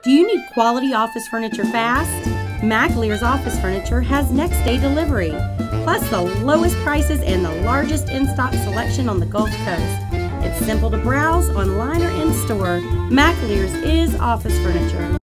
Do you need quality office furniture fast? McAleer's Office Furniture has next-day delivery, plus the lowest prices and the largest in-stock selection on the Gulf Coast. It's simple to browse online or in-store. McAleer's is office furniture.